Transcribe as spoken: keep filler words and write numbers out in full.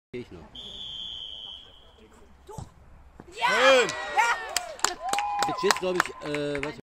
Ich noch. Ja! Ja! Jetzt steht, glaube ich, äh, was